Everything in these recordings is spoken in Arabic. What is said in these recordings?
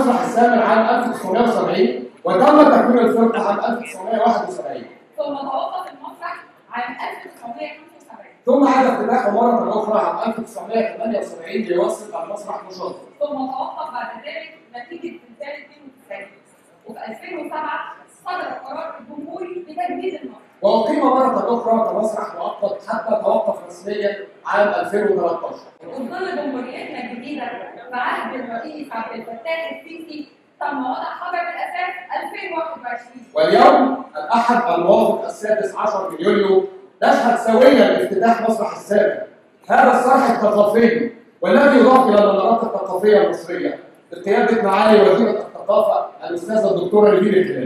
مسرح السامر عام 1970 وتم تكوين الفرقة عام 1971. ثم توقف المسرح عام 1975. ثم عاد افتتاحه مرة أخرى عام 1978 ليواصل المسرح نشاطه. ثم توقف بعد ذلك نتيجة زلزال 92. وفي 2007 صدر القرار الجمهوري بتجديد المسرح. وأقيم مرة أخرى كمسرح مؤقت حتى توقف رسميا عام 2013. وفي ظل جمهوريتنا الجديدة في عهد الرئيس عبد الفتاح السيسي تم وضع حجر الأساس 2021. واليوم الأحد الموافق 16 من يوليو نشهد سويا افتتاح مسرح السامر، هذا الصرح الثقافي والذي يضاف إلى المنارات الثقافية المصرية بقيادة معالي وزيرة الثقافة الأستاذة الدكتورة نيفين الكلاني.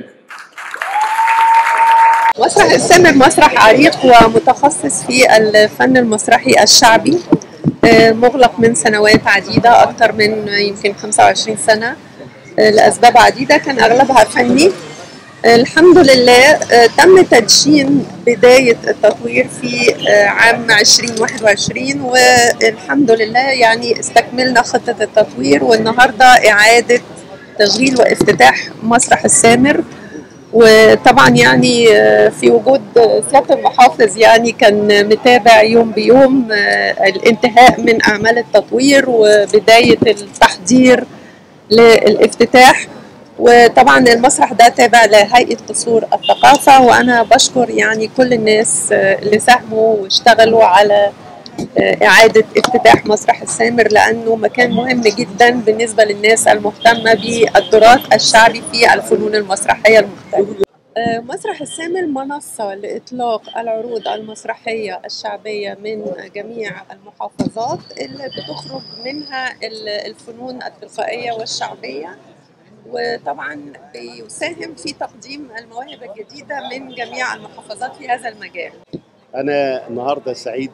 مسرح السامر مسرح عريق ومتخصص في الفن المسرحي الشعبي، مغلق من سنوات عديدة، أكثر من يمكن 25 سنة لأسباب عديدة كان أغلبها فني. الحمد لله تم تدشين بداية التطوير في عام 2021 والحمد لله يعني استكملنا خطة التطوير، والنهاردة إعادة تشغيل وافتتاح مسرح السامر. وطبعا يعني في وجود سيادة المحافظ يعني كان متابع يوم بيوم الانتهاء من أعمال التطوير وبداية التحضير للافتتاح. وطبعا المسرح ده تابع لهيئة قصور الثقافة، وأنا بشكر يعني كل الناس اللي ساهموا واشتغلوا على إعادة افتتاح مسرح السامر، لأنه مكان مهم جدا بالنسبة للناس المهتمة بالتراث الشعبي في الفنون المسرحية المختلفة. مسرح السامر منصة لإطلاق العروض المسرحية الشعبية من جميع المحافظات اللي بتخرج منها الفنون التلقائية والشعبية، وطبعا بيساهم في تقديم المواهب الجديدة من جميع المحافظات في هذا المجال. أنا النهارده سعيد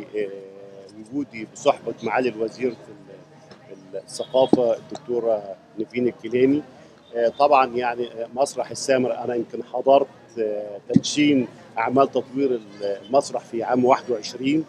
بوجودي بصحبة معالي الوزير الثقافة الدكتورة نيفين الكلاني. طبعا يعني مسرح السامر أنا يمكن حضرت تدشين أعمال تطوير المسرح في عام 21،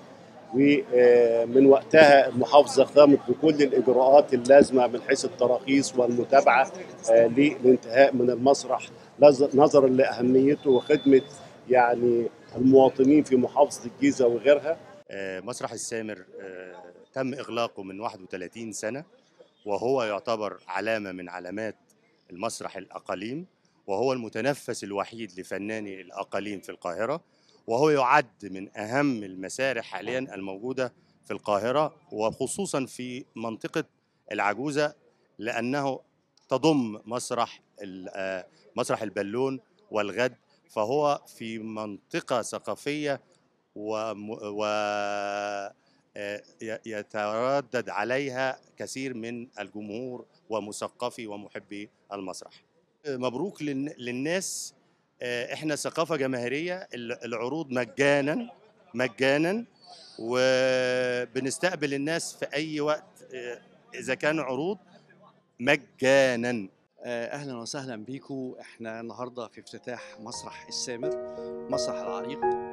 ومن وقتها المحافظة قامت بكل الإجراءات اللازمة من حيث التراخيص والمتابعة للانتهاء من المسرح نظرا لأهميته وخدمة يعني المواطنين في محافظة الجيزة وغيرها. مسرح السامر تم إغلاقه من 31 سنة، وهو يعتبر علامة من علامات المسرح الأقاليم، وهو المتنفس الوحيد لفناني الأقاليم في القاهرة، وهو يعد من أهم المسارح حاليا الموجودة في القاهرة، وخصوصا في منطقة العجوزة، لأنه تضم مسرح البالون والغد، فهو في منطقة ثقافية ويتردد عليها كثير من الجمهور ومثقفي ومحبي المسرح. مبروك للناس، احنا ثقافة جماهيرية، العروض مجانا وبنستقبل الناس في أي وقت إذا كان عروض مجانا. أهلا وسهلا بيكم. احنا النهارده في افتتاح مسرح السامر، مسرح العريق.